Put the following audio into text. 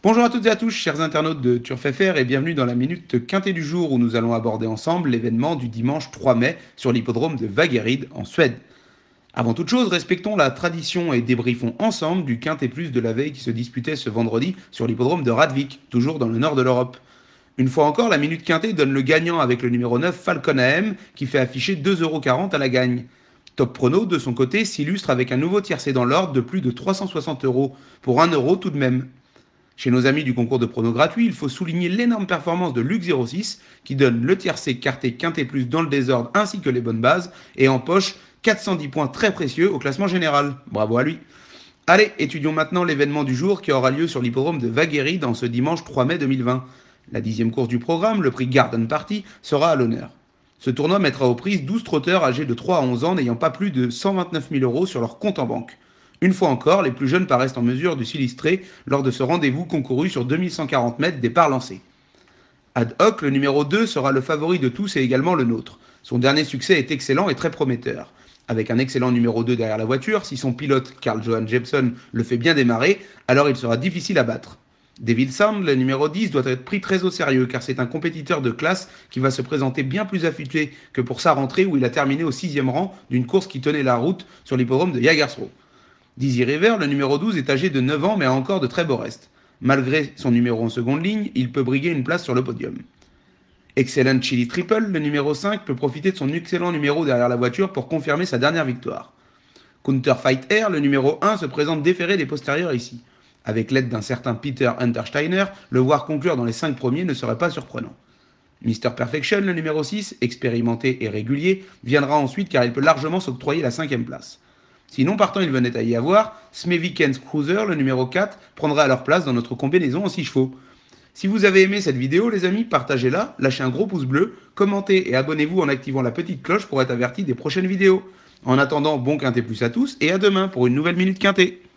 Bonjour à toutes et à tous, chers internautes de Turf FR, et bienvenue dans la minute quintée du jour où nous allons aborder ensemble l'événement du dimanche 3 mai sur l'hippodrome de Vaggeryd en Suède. Avant toute chose, respectons la tradition et débriefons ensemble du quintet plus de la veille qui se disputait ce vendredi sur l'hippodrome de Radvik, toujours dans le nord de l'Europe. Une fois encore, la minute quintée donne le gagnant avec le numéro 9 Falcon AM qui fait afficher 2,40€ à la gagne. Top Prono, de son côté, s'illustre avec un nouveau tiercé dans l'ordre de plus de 360€ pour 1€ tout de même. Chez nos amis du concours de pronos gratuit, il faut souligner l'énorme performance de Luc06 qui donne le tiercé quarté quinté plus dans le désordre ainsi que les bonnes bases et empoche 410 points très précieux au classement général. Bravo à lui. Allez, étudions maintenant l'événement du jour qui aura lieu sur l'hippodrome de Vaggeryd dans ce dimanche 3 mai 2020. La 10e course du programme, le prix Garden Party, sera à l'honneur. Ce tournoi mettra aux prises 12 trotteurs âgés de 3 à 11 ans n'ayant pas plus de 129 000€ sur leur compte en banque. Une fois encore, les plus jeunes paraissent en mesure de s'illustrer lors de ce rendez-vous concouru sur 2140 mètres départ lancé. Ad hoc, le numéro 2 sera le favori de tous et également le nôtre. Son dernier succès est excellent et très prometteur. Avec un excellent numéro 2 derrière la voiture, si son pilote, Carl Johan Jepson, le fait bien démarrer, alors il sera difficile à battre. Devil Sound, le numéro 10, doit être pris très au sérieux car c'est un compétiteur de classe qui va se présenter bien plus affûté que pour sa rentrée où il a terminé au 6e rang d'une course qui tenait la route sur l'hippodrome de Jägersro. Dizzy River, le numéro 12, est âgé de 9 ans mais a encore de très beaux restes. Malgré son numéro en seconde ligne, il peut briguer une place sur le podium. Excellent Chili Triple, le numéro 5, peut profiter de son excellent numéro derrière la voiture pour confirmer sa dernière victoire. Counterfight Air, le numéro 1, se présente déféré des postérieurs ici. Avec l'aide d'un certain Peter Untersteiner, le voir conclure dans les 5 premiers ne serait pas surprenant. Mr Perfection, le numéro 6, expérimenté et régulier, viendra ensuite car il peut largement s'octroyer la 5e place. Si non partant il venait à y avoir, Smevikens Cruiser, le numéro 4, prendra alors place dans notre combinaison en 6 chevaux. Si vous avez aimé cette vidéo, les amis, partagez-la, lâchez un gros pouce bleu, commentez et abonnez-vous en activant la petite cloche pour être averti des prochaines vidéos. En attendant, bon quintet plus à tous et à demain pour une nouvelle minute quintet.